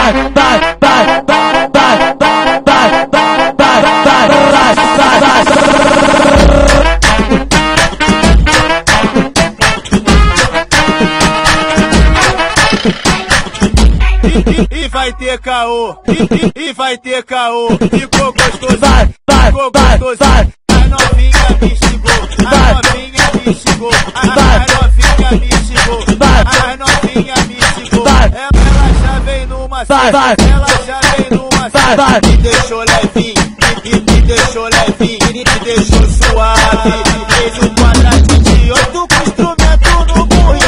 E vai ter caô, e vai ter caô. Ficou gostoso, ficou gostoso. A novinha me xingou, a novinha me xingou, a novinha me xingou, a novinha me xingou. Ela já vem numa cesta, ela já vem numa cesta. Me deixou levinho, me deixou levinho, me deixou suave. Fez um quadradinho de 8 com instrumento no burro.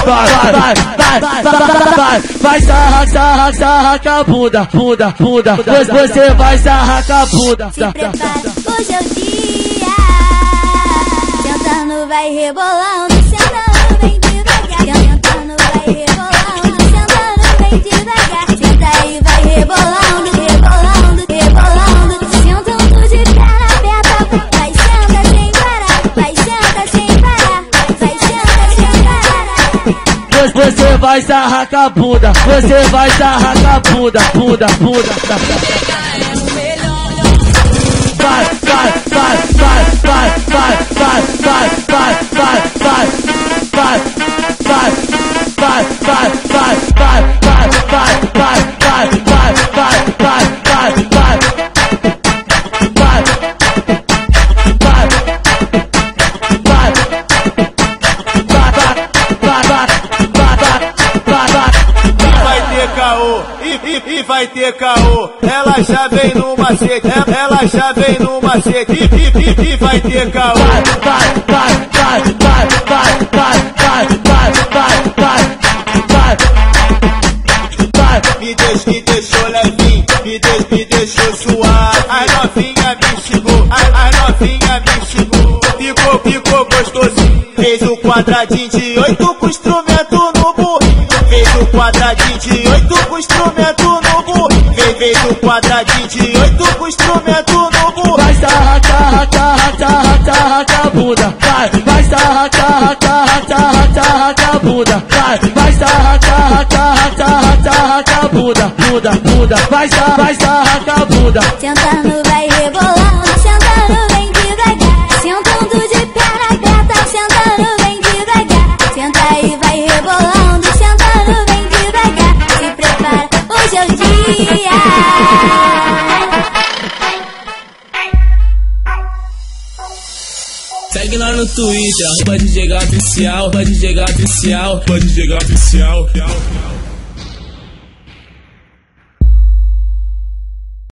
Vai sarra com a bunda. Você vai sarrar com a bunda. Se prepara, hoje é o dia. Sentando vai rebolando, sentando bem devagar. Sentando vai rebolando, sentando bem devagar. Senta aí, vai rebolando, rebolando, rebolando. Sentando de cara aberta, vai senta sem parar, vai senta sem parar, vai senta sem parar. Você vai sarrar com a bunda, você vai sarrar com a bunda. E vai ter caô, ela já vem no macete, ela já vem no macete, e vai ter caô. Me deixou levinho, me deixou suave. A novinha me xingou, a novinha me xingou. Ficou gostosinho, fez um quadradinho de 8 com instrumento no burrinho. Fez um quadradinho de 8 com instrumento no burrinho. Fez um quadradinho de 8 com instrumento no burrinho. Vai sarrar com a bunda. Vai sarrar com a bunda. Vai sarrar com a bunda. Vai sarrar com a bunda. Sentando vai rebolando, sentando bem devagar. Sentando de perna aberta, sentando bem devagar. Senta aí, vai rebolando, sentando bem devagar. Se prepara, hoje é o dia. Segue lá no Twitter, @DJ Gato Oficial, @DJ Gato Oficial, @DJ Gato Oficial.